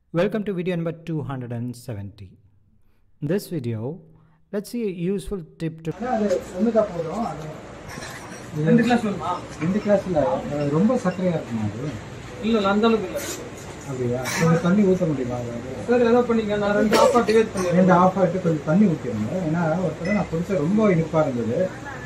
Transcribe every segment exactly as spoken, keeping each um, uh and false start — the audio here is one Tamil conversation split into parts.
Welcome to video number two hundred seventy. In this video, let's see a useful tip to ரெண்டு கிளாஸ் வேணுமா? ரெண்டு கிளாஸ்ல ரொம்ப சர்க்கரையா இருக்குமா அது? இல்ல அந்த அளவுக்கு இல்ல. அப்படியா? கொஞ்சம் தண்ணி ஊத்த முடியுமா? சார் ஏதோ பண்ணீங்க, நான் ரெண்டு ஆஃப் ஆட் டிவைட் பண்ணிடுறேன். ரெண்டு ஆஃப் ஆட் கொஞ்சம் தண்ணி ஊத்திடுங்க. ஏன்னா ஒருத்தர நான் குடிச்ச ரொம்ப இனிப்பா இருந்தது.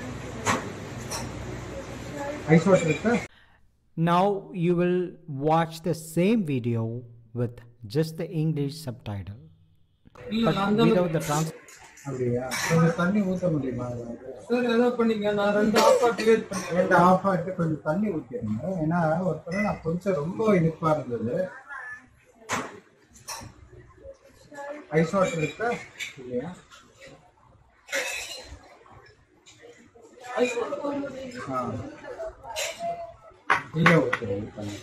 ஐஸ் வாட்டர் இருக்கா? Now you will watch the same video with just the English subtitle. இல்ல But அந்த without அளவுக்கு the trans அப்படியா? கொஞ்சம் தண்ணி ஊத்த முடியுமா? சார் ஏதோ பண்ணீங்க, நான் ரெண்டு ஆஃப் ஆட் டிவைட் பண்ணிடுறேன். ரெண்டு ஆஃப் ஆட் கொஞ்சம் தண்ணி ஊத்திடுங்க. ஏன்னா ஒருத்தர நான் குடிச்ச ரொம்ப இனிப்பா இருந்தது. ஐஸ் வாட்டர் இருக்கா? இல்லையா? Ice water. ஆ. இல்ல ஊத்துறேன் தண்ணி.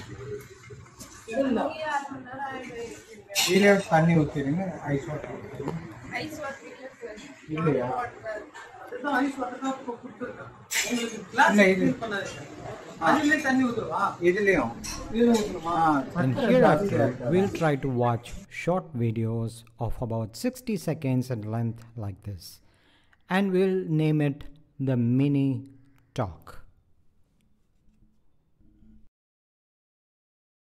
இல்ல. இல்ல தண்ணி ஊத்திடுங்க. ஐஸ் வாட்டர் ஊத்திடுங்க. ஐஸ் வாட்டர் இல்லையா? இதுதான் ஐஸ் வாட்டர் தான் கொடுத்துருக்கேன். உங்களுக்கு கிளாஸ் இல்ல இது யூஸ் பண்ணாதீங்க. அதுலயே தண்ணி ஊத்துறவா? இதுலயும் இதுல ஊத்துறமா? And hereafter, we'll try to watch short videos of about sixty seconds in length like this. And we'll name it the mini talk.